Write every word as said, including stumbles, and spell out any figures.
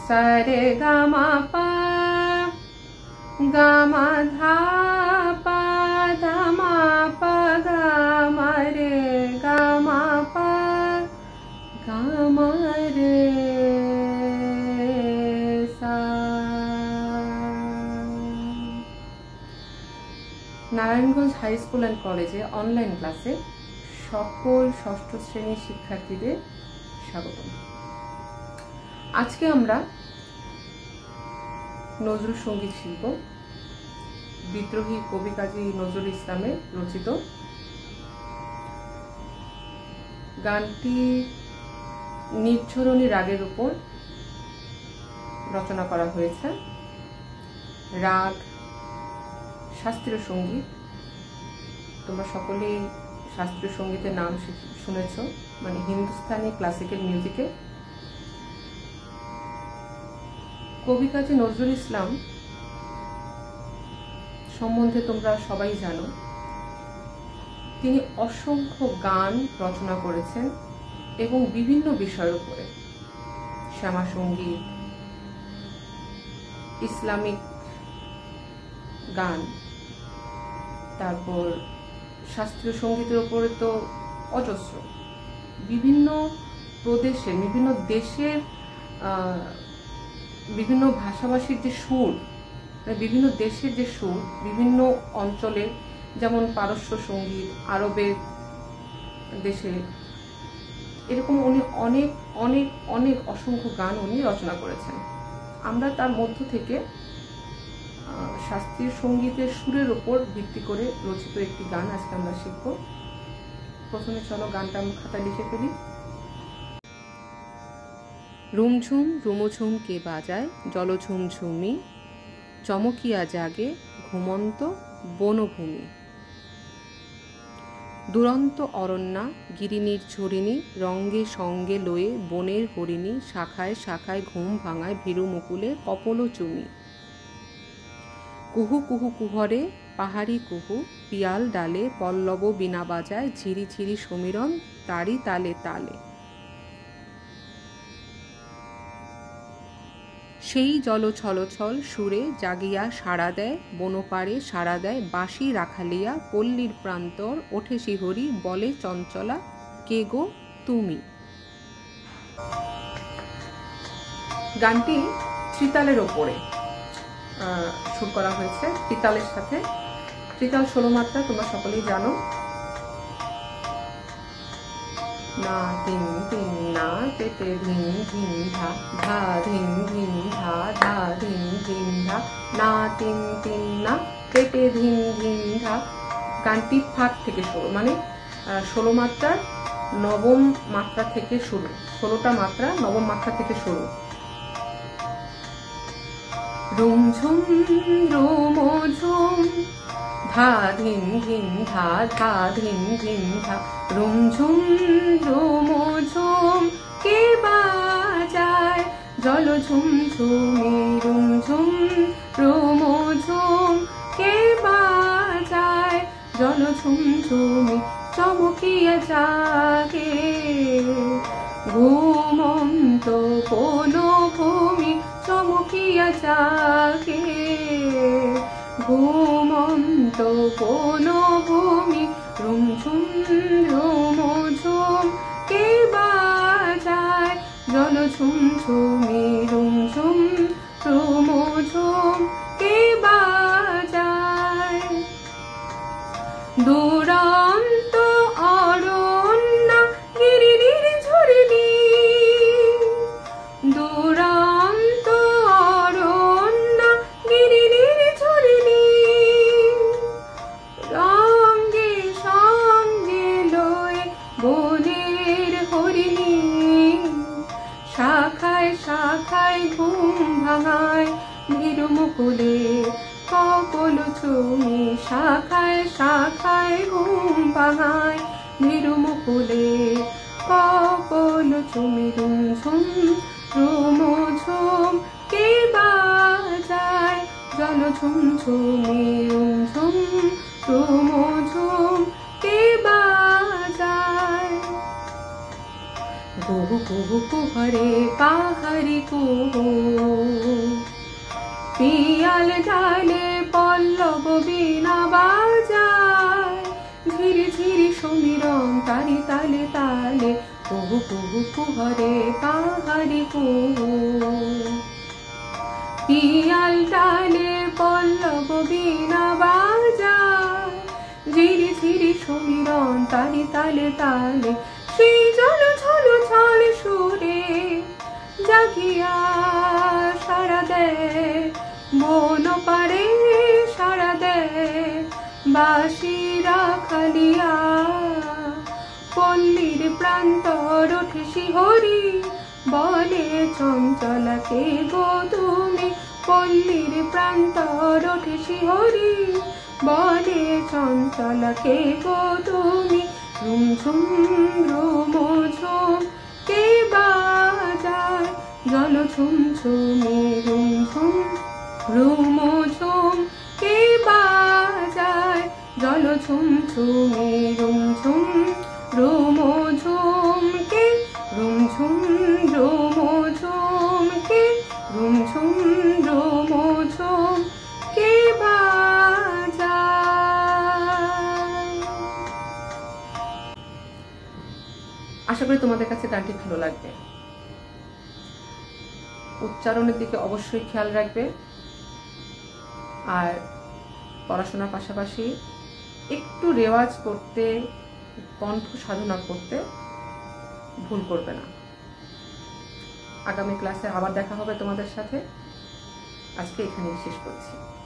सा रे गा मा पा गा मा धा पा धा मा पा गा मा रे गा मा पा गा मा रे सा। নারায়ণগঞ্জ হাই স্কুল অ্যান্ড কলেজে অনলাইন ক্লাসে সকল ষষ্ঠ শ্রেণীর শিক্ষার্থীদের স্বাগতম। আজকে আমরা নজরুল সঙ্গীত শিল্প বিদ্রোহী কবি কাজী নজরুল ইসলামের রচিত গানটি নির্ঝরণী রাগের উপর রচনা করা হয়েছে। রাগ শাস্ত্রীয় সঙ্গীত। তোমরা সকলেই শাস্ত্রীয় সঙ্গীতের নাম শুনেছ, মানে হিন্দুস্তানি ক্লাসিক্যাল মিউজিকে। কবি কাজী নজরুল ইসলাম সম্বন্ধে তোমরা সবাই জানো। তিনি অসংখ্য গান রচনা করেছেন এবং বিভিন্ন বিষয়ের উপরে, শ্যামা সঙ্গীত, ইসলামিক গান, তারপর শাস্ত্রীয় সঙ্গীতের উপরে তো অজস্র। বিভিন্ন প্রদেশের বিভিন্ন দেশের বিভিন্ন ভাষাভাষীর যে সুর, বিভিন্ন দেশের যে সুর, বিভিন্ন অঞ্চলের, যেমন পারস্য সঙ্গীত, আরবের দেশে, এরকম উনি অনেক অনেক অনেক অসংখ্য গান উনি রচনা করেছেন। আমরা তার মধ্য থেকে শাস্ত্রীয় সঙ্গীতের সুরের উপর ভিত্তি করে রচিত একটি গান আজকে আমরা শিখব। প্রথমে চলো গানটা আমি খাতায় লিখে ফেলি। রুমঝুম রুমঝুম কে বাজায় জলঝুম ঝুমি, চমকিয়া জাগে ঘুমন্ত বনভূমি। দুরন্ত অরণ্যা গিরিনীর ঝরিণী, রঙ্গে সঙ্গে লয়ে বনের হরিণী, শাখায় শাখায় ঘুম ভাঙায় ভীরু মুকুলে কপল চুমি। কুহু কুহু কুহরে পাহাড়ি কুহু, পিয়াল ডালে পল্লব বিনা বাজায়, ঝিরি ঝিরি সমীরণ তারি তালে তালে। সেই জল ছলছল সুরে জাগিয়া সাড়া দেয়, বনপাড়ে সাড়া দেয় বাঁশি রাখালিয়া, পল্লীর প্রান্তর ওঠে শিহরি, বলে চঞ্চলা কে গো তুমি। গানটি ত্রিতালের ওপরে সুর করা হয়েছে, ত্রিতালের সাথে। ত্রিতাল ষোলো মাত্রা, তোমরা সকলেই জানো। না ধিন ধিন না পেটে ধিন ধিন ধা, ধা ধিন ধিন ধা, ধা ধিন ধিন ধা, না তিন তিন না পেটে ধিন ধিন ধা। গানটি ফাঁক থেকে শুরু, মানে ষোলো মাত্রার নবম মাত্রা থেকে শুরু, ষোলোটা মাত্রা নবম মাত্রা থেকে শুরু। রুমঝুম রুমঝুম ধা ধিন ধিন ধা, ধা ধিন ধিন ধা, রুমঝুম রুমঝুম কে বাজায় জলঝুম ঝুমি, রুমঝুম রুমঝুম কে বাজায় জলঝুম ঝুমি, চমকিয়া জাগে ঘুমন্ত বনভূমি, চমকিয়া জাগে ঘুমন্ত বনভূমি। রুমঝুম রুমঝুম কে বাজায় জলঝুম ঝুমি, রুমঝুম রুমঝুম কে বাজায়। দুরন্ত অরণ্য গিরিনীর ঝরিণী, দুরন্ত অরণ্য গিরিনীর ঝরিণী, রঙ্গে সঙ্গে লয়ে বনের হরিণী, শাখায় শাখায় ঘুম ভাঙায় ভীরু মুকুলে কপল চুমি, শাখায় শাখায় ঘুম ভাঙায় ভীরু মুকুলে কপল চুমি। রুমঝুম রুমঝুম কে বাজায় জলঝুম ঝুমি, রুমঝুম রুমঝুম কে বাজায়। কুহু কুহু কুহরে পাহাড়ি পাহাড়ি কুহু পিয়াল ডালে পল্লব বীণা বাজায় ঝিরি ঝিরি সমীরণ তারি তালে তালে কুহু কুহু কুহরে পাহাড়ি কুহু পিয়াল ডালে পল্লব বীণা বাজায় ঝিরি ঝিরি সমীরণ তারি তালে তালে সেই জল ছল ছল সুরে জাগিয়া সারা দেয় বন পারে সারা দেয় বাঁশিরা খালিয়া পল্লীর প্রান্তর ওঠে শিহরি বলে চঞ্চলাকে গো তুমি পল্লীর প্রান্তর ওঠে শিহরি বলে চঞ্চলাকে গো তুমি ঝুম ঝুম রুম ঝুম কে বাজায় জল ঝুম ঝুমে রুম ঝুম রুম ঝুম কে বাজায় জল ঝুম ঝুমে রুম ঝুম রুম ঝুম কে রুম ঝুম রুম ঝুম কে রুম ঝুম রুম ঝুম কে বাজায়। আশা করি তোমাদের কাছে গানটি ভালো লাগবে। উচ্চারণের দিকে অবশ্যই খেয়াল রাখবে আর পড়াশোনার পাশাপাশি একটু রেওয়াজ করতে কণ্ঠ সাধনা করতে ভুল করবে না। আগামী ক্লাসে আবার দেখা হবে তোমাদের সাথে। আজকে এখানেই শেষ করছি।